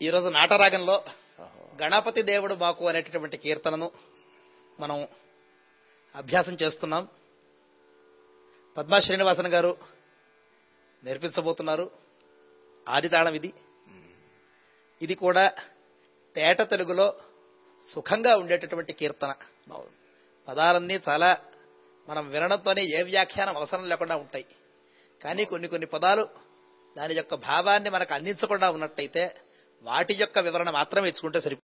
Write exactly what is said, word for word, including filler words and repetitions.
ఈరోజు నాటరాగంలో గణపతి దేవుడు బాకు అనేటటువంటి కీర్తనను మనం అభ్యాసం చేస్తున్నాం. పద్మా శ్రీనివాసన్ గారు నేర్పించబోతున్నారు. ఆదితాళం ఇది. ఇది కూడా తేట తెలుగులో సుఖంగా ఉండేటటువంటి కీర్తన. పదాలన్నీ చాలా మనం వినడంతోనే ఏ వ్యాఖ్యానం అవసరం లేకుండా ఉంటాయి. కానీ కొన్ని కొన్ని పదాలు దాని యొక్క భావాన్ని మనకు అందించకుండా ఉన్నట్టయితే వాటి యొక్క వివరణ మాత్రమే ఇచ్చుకుంటే సరిపోతుంది.